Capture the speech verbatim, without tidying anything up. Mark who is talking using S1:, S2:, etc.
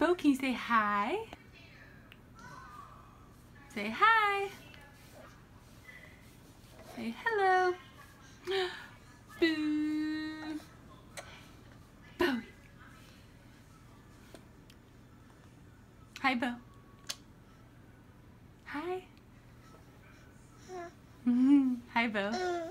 S1: Bo, can you say hi? Say hi. Say hello. Boo. Bo. Hi, Bo. Hi. Hi, Bo.